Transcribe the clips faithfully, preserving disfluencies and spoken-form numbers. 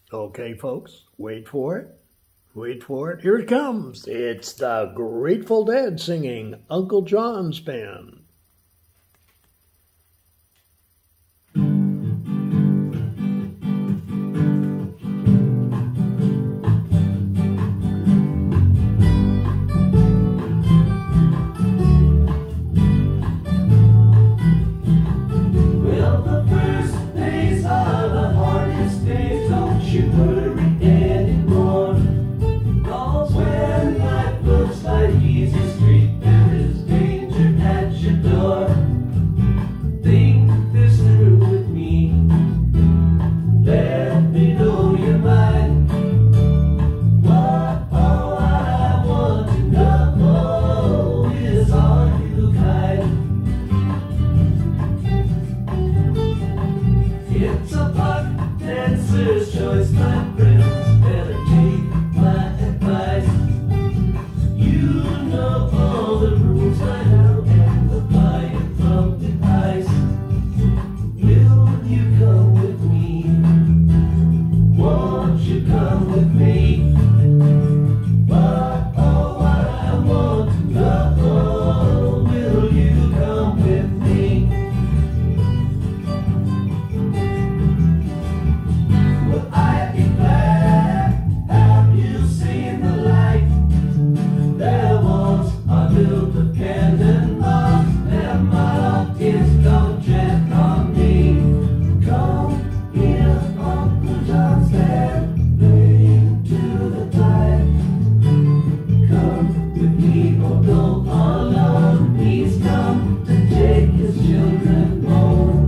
Okay, folks, wait for it. Wait for it. Here it comes. It's the Grateful Dead singing Uncle John's Band. Well, the first days are the hardest days, don't you worry anymore. 'Cause when life looks like easy street, there is danger at your door. Think this through with me, let me know your mind. What all I want to know is, are you kind? It's a buck dancer's choice, my friends, better take my advice. You know all the rules by now and the fire from the ice. Will you come with me? Won't you come with me? But oh, what I want to know, will you come with me? Will I be glad? Have you seen the light? There was a little cannonball, and my love is don't jet on me. Come here, Uncle John's band, playing to the tide. Come with me or go alone. He's come to take his children home.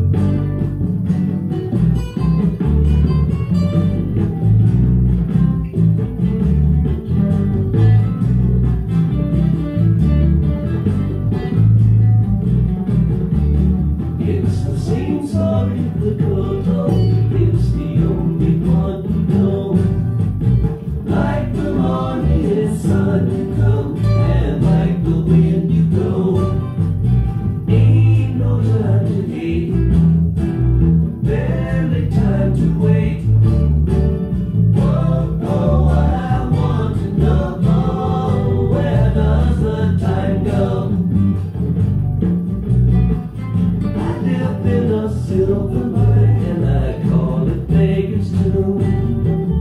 It's the same story the girl told. It's the only one to know. Like the morning sun you come, and like the wind you go. Ain't no time to hate, barely time to wait. Oh, oh, I want to know, where does the time go? I live in a silver mine, and I call it Vegas too.